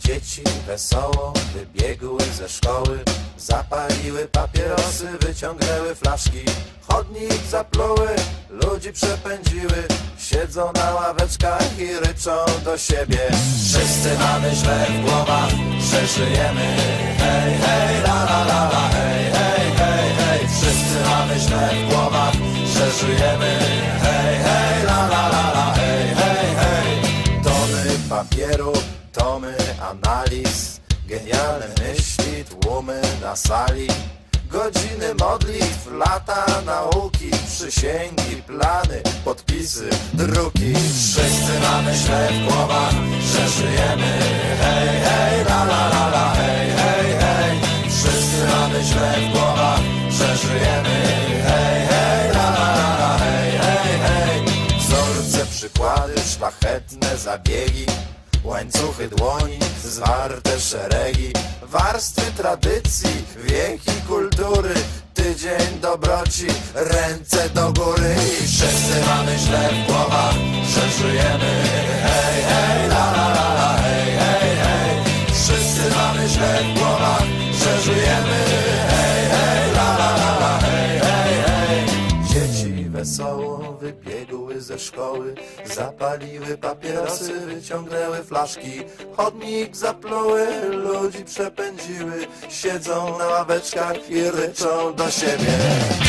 Dzieci wesoło wybiegły ze szkoły, zapaliły papierosy, wyciągnęły flaszki. Chodnik zapluły, ludzi przepędziły, siedzą na ławeczkach i ryczą do siebie. Wszyscy mamy źle w głowach, że żyjemy. Hej, hej, la la la la, hej, hej, hej, hej. Wszyscy mamy źle w głowach, że żyjemy. Hej, hej, la la la la, hej, hej, hej. Tony papieru, tomy analiz, genialne myśli, tłumy na sali. Godziny modlitw, lata nauki, przysięgi, plany, podpisy, druki. Wszyscy mamy źle w głowach, że żyjemy. Hej, hej, la la la la, hej, hej, hej. Wszyscy mamy źle w głowach, że żyjemy. Hej, hej, la la la la, hej, hej, hej. Wzorce, przykłady, szlachetne zabiegi, łańcuchy dłoni, zwarte szeregi, warstwy tradycji, wieki kultury, tydzień dobroci, ręce do góry. I wszyscy mamy źle w głowach, że żyjemy. Hej, hej, la la la la, hej, hej, hej. Wszyscy mamy źle w głowach, że żyjemy. Hej, hej, la la la la, hej, hej, hej. Dzieci wesoło wybiegły ze szkoły, zapaliły papierosy, wyciągnęły flaszki. Chodnik zapluły, ludzi przepędziły, siedzą na ławeczkach i ryczą do siebie.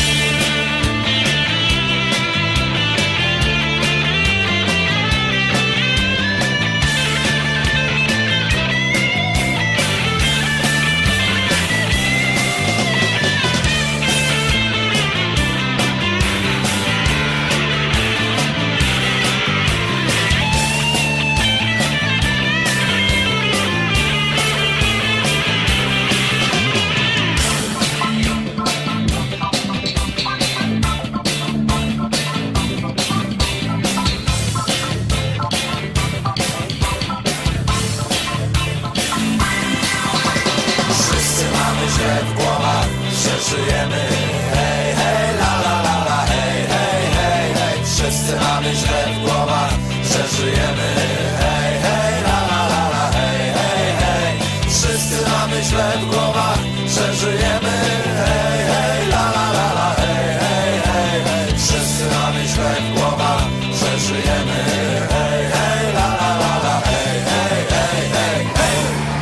W głowach, że żyjemy. Hej, hej, la la la la, hej, hej, hej, hej. Wszyscy mamy źle w głowach, że żyjemy. Hej, hej, la la la la, hej, hej, hej. Wszyscy mamy źle w głowach, że żyjemy. Hej, hej, la la la la, hej, hej, hej, hej. Wszyscy mamy źle w głowach, że żyjemy. Hej, hej, la la la la, hej, hej, hej, hej, hej.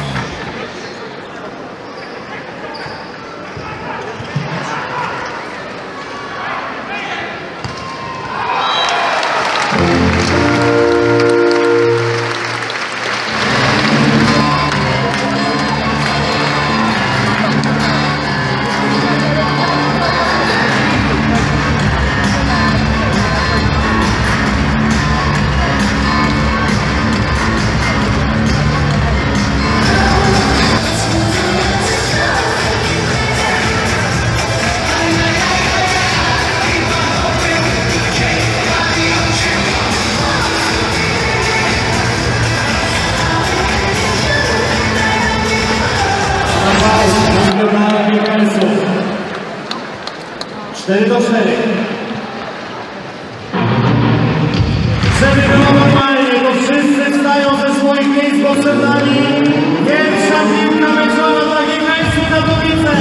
Cztery do 4. Żeby było normalnie, to wszyscy wstają ze swoich miejsc potrzebnami. Pierwsza piłka meczowa dla Gimnazjum Katowice.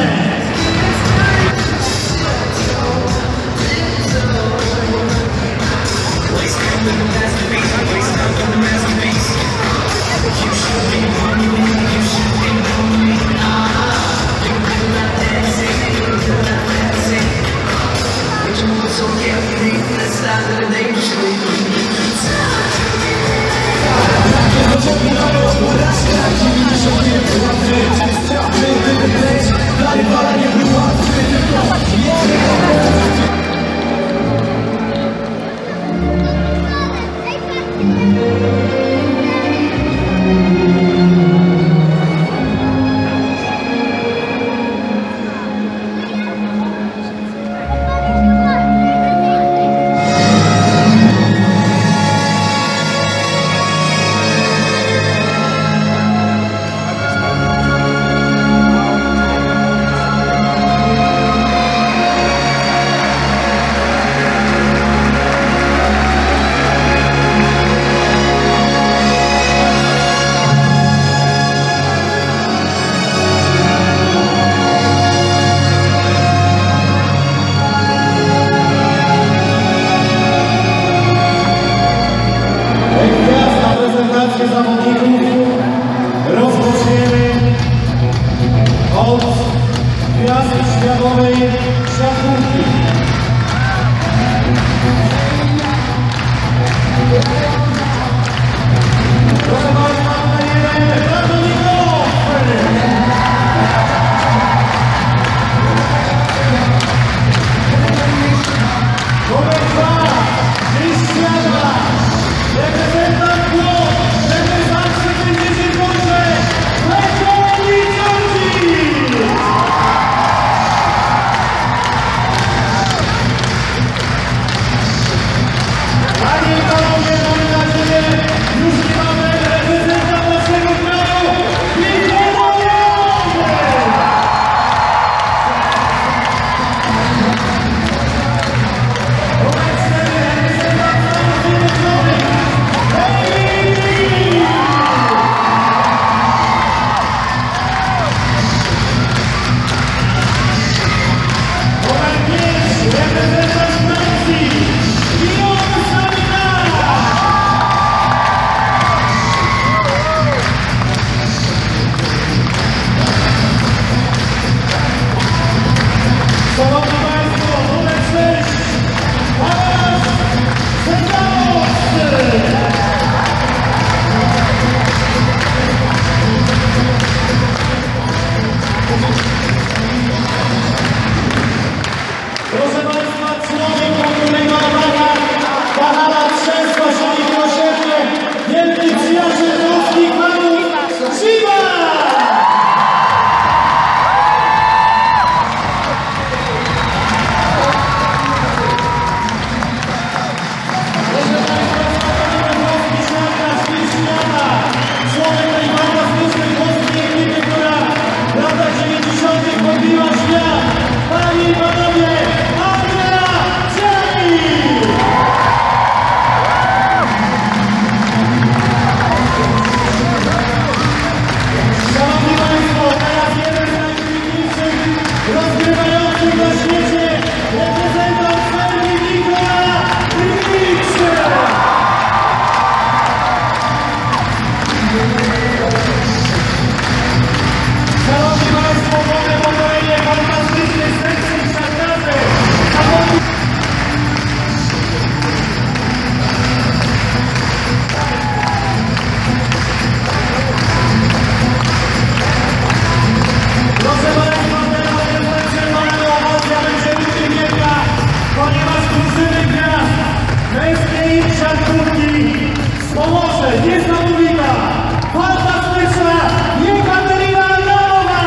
siatkówki z Pomorze, niesamowita, fantastyczna Jekaterina Adamova!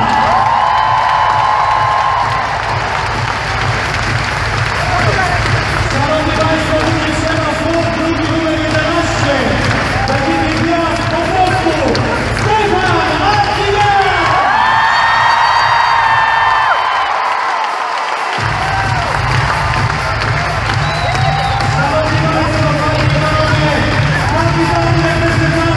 Szanowni Państwo, również trzeba słów, drugi numer 11, takimi gwiazd po prostu, Stefan Martyniak! Szanowni Państwo, Panie i Panowie, kapitan reprezentacji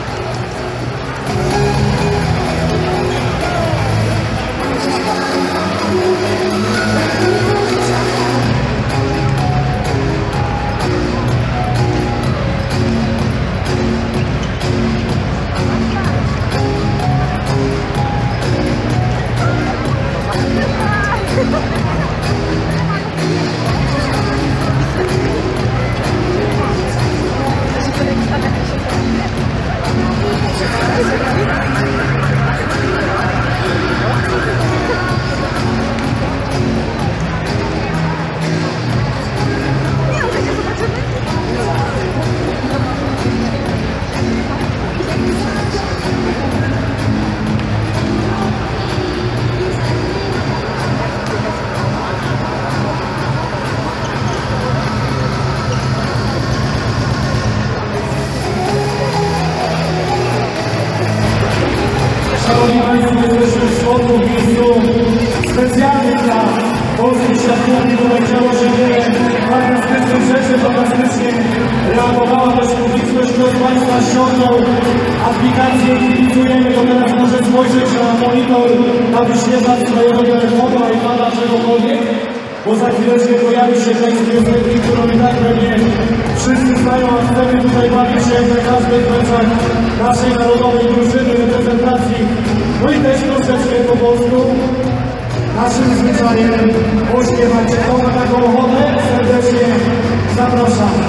Szanowni Państwo, jesteśmy w Szkodzie w miejscu specjalnym dla polskich świadków, które działo się wiele fantastycznych rzeczy, fantastycznie reagowała też publiczność, kto z Państwa ściągnął aplikację i kibicujemy, to teraz może spojrzeć na monitor, na wyświetlacz swojego telefonu, iPada, czegokolwiek, bo za chwileczkę pojawi się tekst piosenki, którą i tak pewnie wszyscy znają, a chcemy tutaj bawić się na każdych meczach naszej narodowej drużyny, reprezentacji. No i też troszeczkę po polsku naszym zwyczajem pośpiewać. Kto ma taką ochotę? Serdecznie zapraszamy.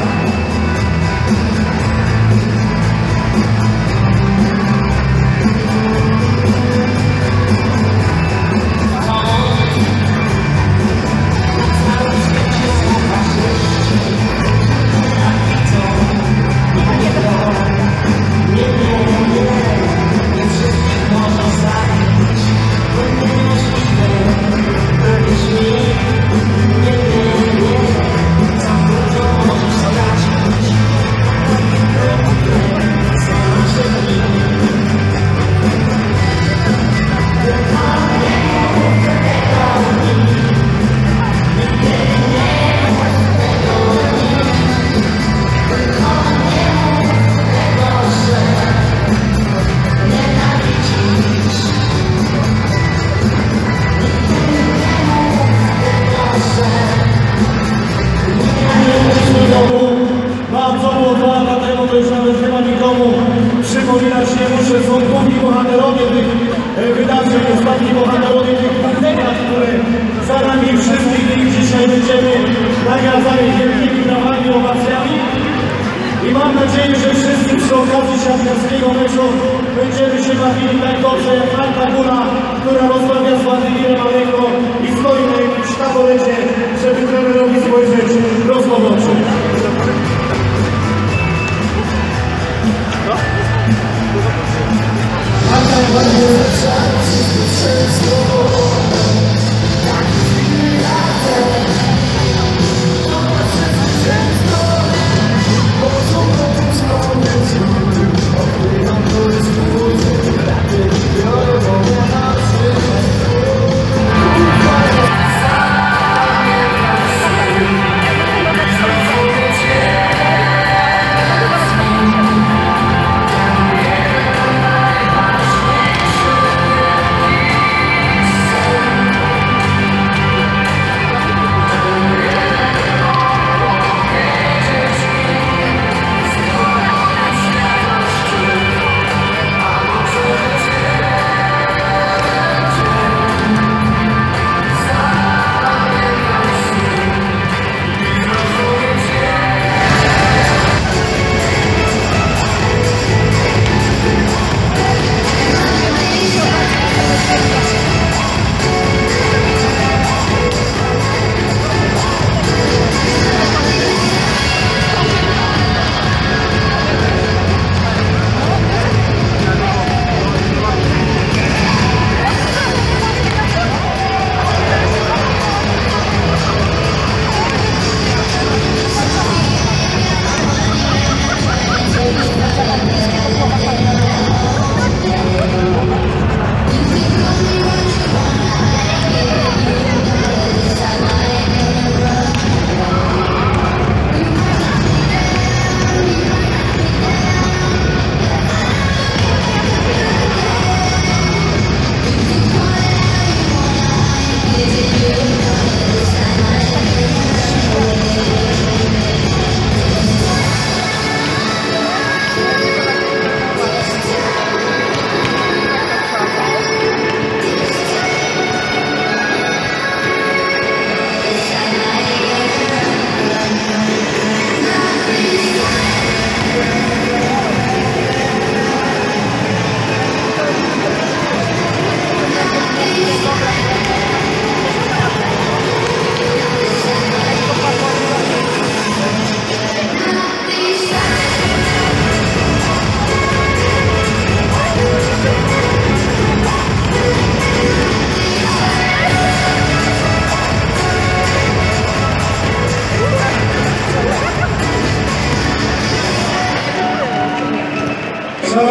Przypominać nie muszę, są główni bohaterowie tych wydarzeń, ostatni bohaterowie tych wydarzeń, które za nami wszystkich ich dzisiaj będziemy nagradzali wielkimi brawami, owacjami. I mam nadzieję, że wszyscy przy okazji siatkarskiego meczu będziemy się bawili tak dobrze jak Anka Góra, która rozmawia z Władimirem Aleko i stoi na jakimś taborecie, żeby trenerowi spojrzeć prosto w oczy.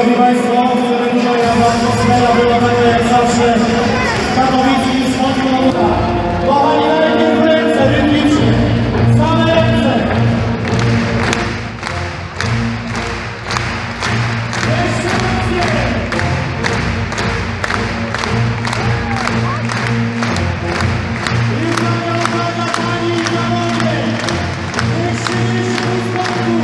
Szanowni Państwo, chcemy tutaj, aby atmosfera była taka jak zawsze. Katowicki spotkań. Kochani, najpierw ręce, rytmicznie. Same ręce. Jeszcze mocniej. I uwaga, pani i panowie. Niech się jeszcze uspokój.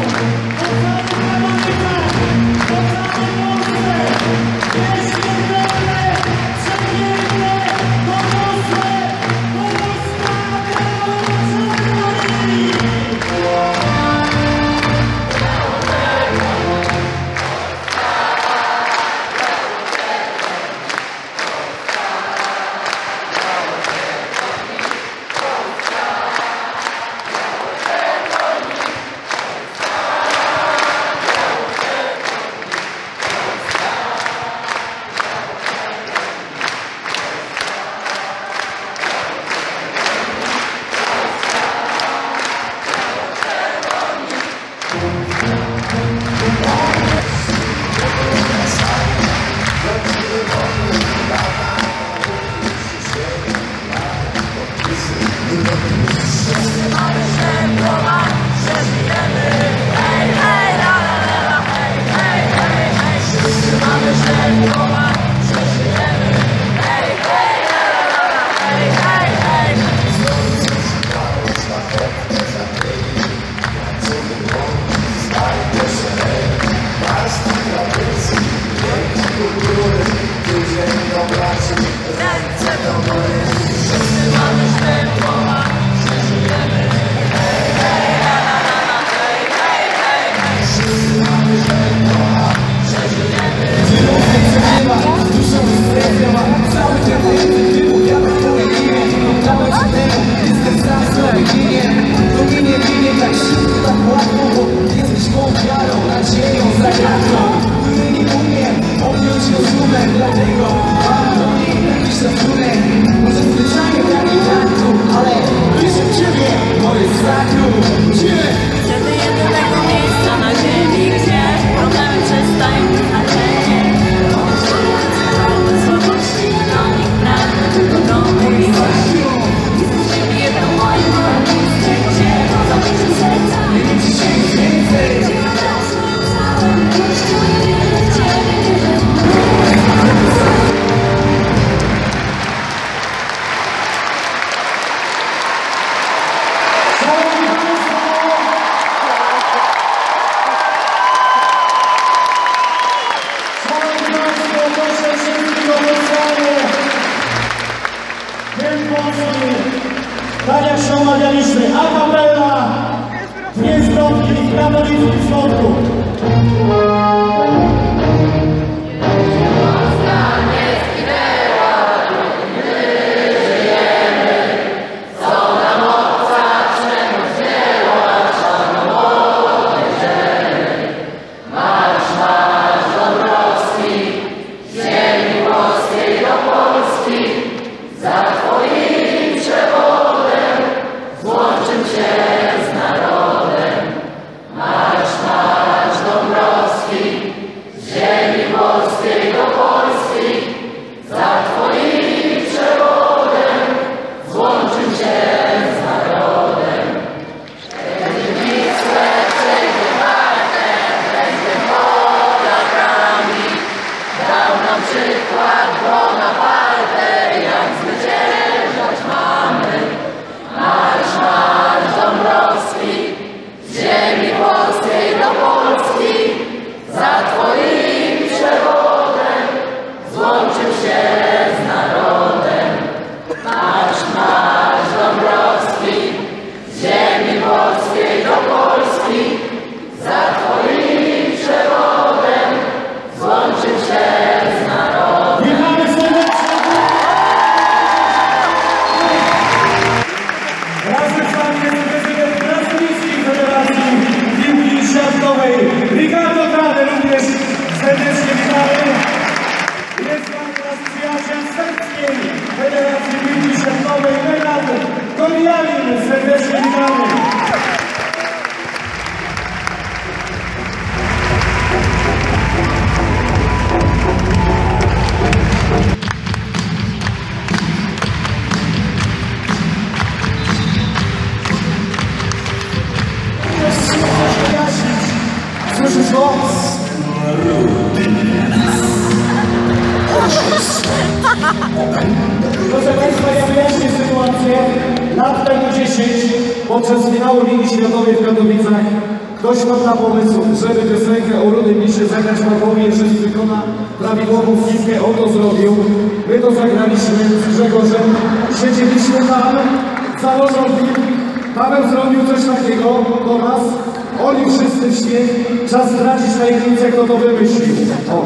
Tak jak się omawialiśmy, a kapella, dwie zwrotki w katowickim zwrotku. Federacji Piłki Siatkowej Bernard Kolialin, serdecznie witamy. Proszę Państwa, ja wyjaśnię sytuację. Lat temu 10 podczas finału Ligi Światowej w Katowicach ktoś wpadł na pomysł, żeby piosenkę o Rudym Lisie zagrać Pawłowi, jeżeli wykona prawidłową wpiskę, on to zrobił. My to zagraliśmy z Grzegorzem, siedzieliśmy tam, założą film, Paweł zrobił coś takiego do nas, oni wszyscy w śmiech, czas stracić tajemnicę, kto to wymyślił. O.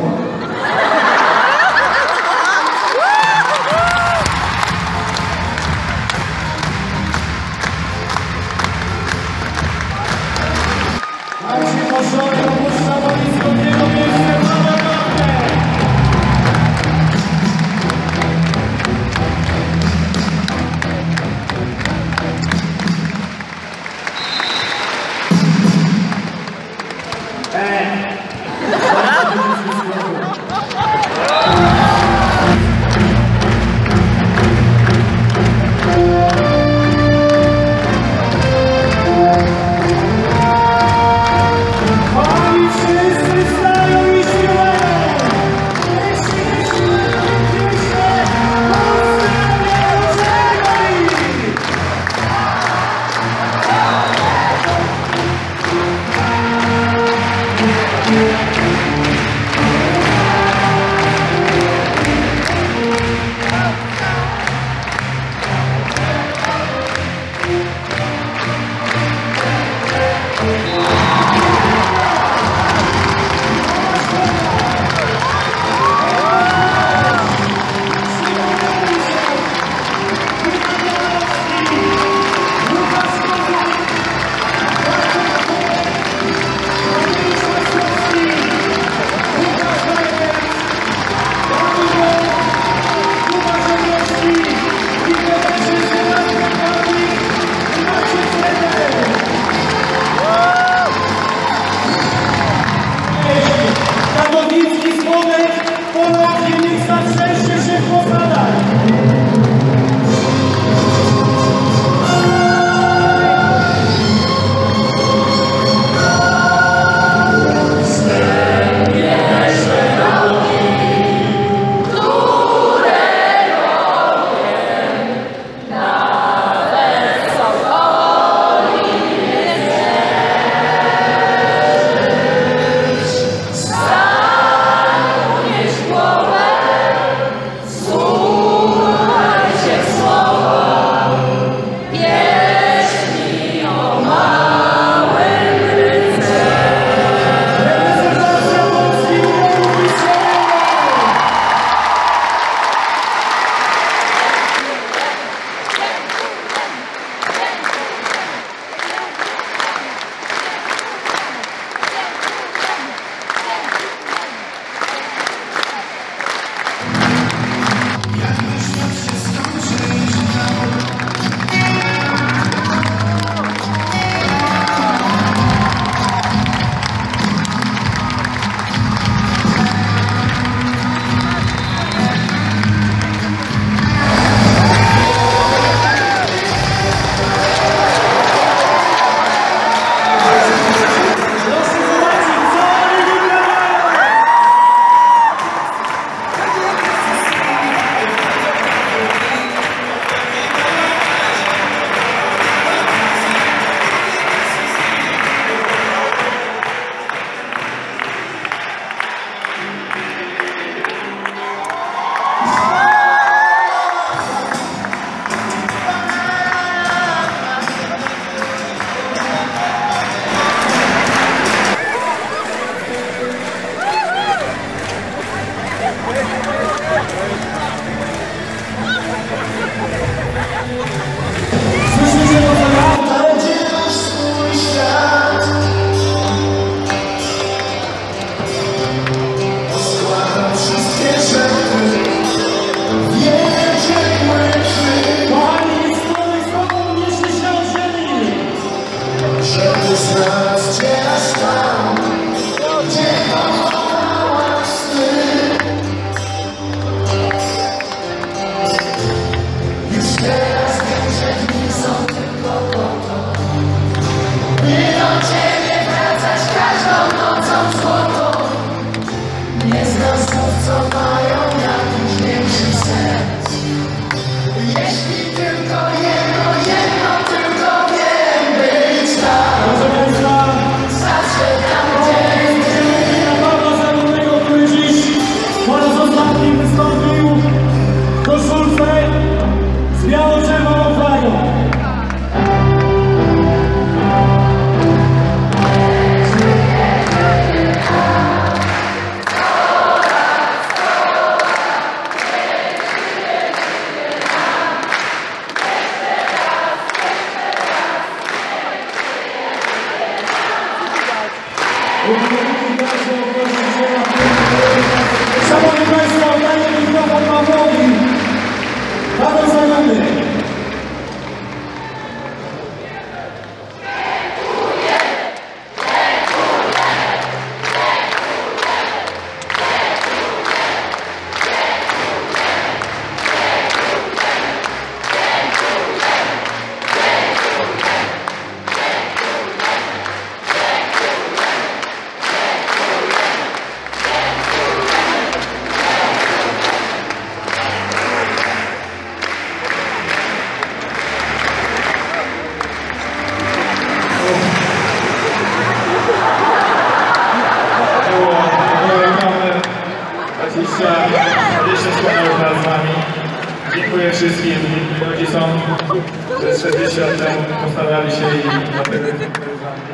wspaniałych lat z nami. Dziękuję wszystkim rodzicom, że 40 lat temu postarali się i dlatego dziękuję z nami.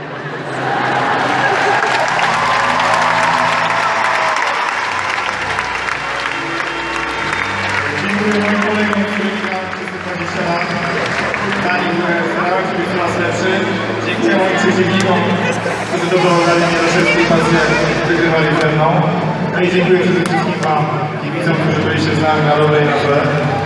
Dziękuję moim kolegom, których mam przez 20 lat. Dla nich starałem się być coraz lepszy. Dziękuję moim przeciwnikom, którzy doprowadzali mnie do wszystkich pacjentów, wygrywali ze mną. No i dziękuję przede wszystkim wam, kibicom, którzy byliście z nami na dobre i na złe.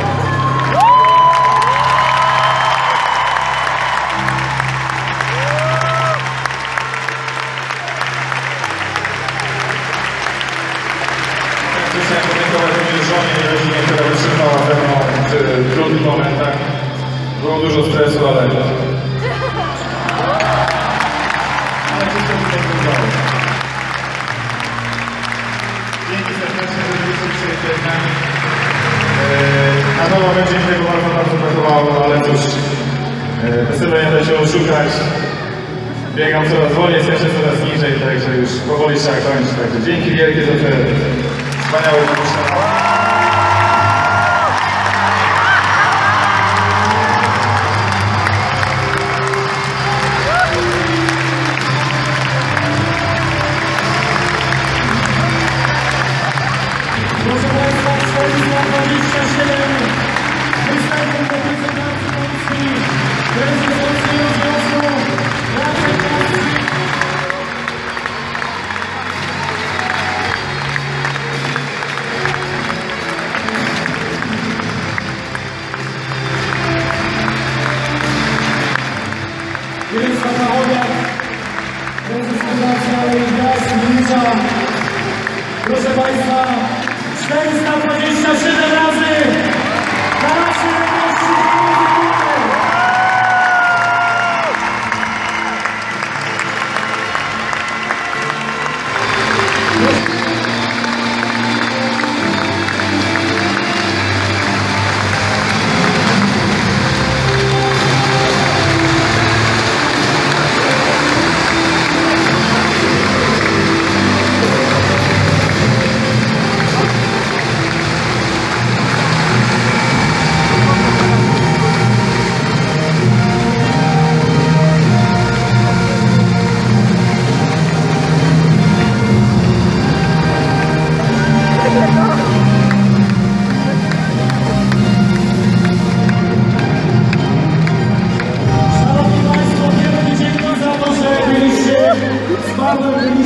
Chciałem podziękować mojej żonie i rodzinie, która wytrzymała ze mną w trudnych momentach. Było dużo stresu, ale wszystko tutaj wyglądało. Dzięki serdecznie, że byliście dzisiaj z nami. Na pewno będzie mi tego bardzo, bardzo brakowało, ale cóż, wesele nie da się oszukać. Biegam coraz wolniej, jeszcze coraz niżej, także już powoli trzeba kończyć. Także dzięki wielkie za te wspaniałe naruszenia. Proszę Państwa, 427 występów do prezentacji Polski. Prezes Polskiego Związku Jacek Kowalski. Mirosław Machowiak, prezes Fundacji Alei Gwiazd Górnicza. Proszę Państwa, 427 razy na naszej radości. Szanowni Państwo, wielkie dzięki za to, że byliście z Pawłem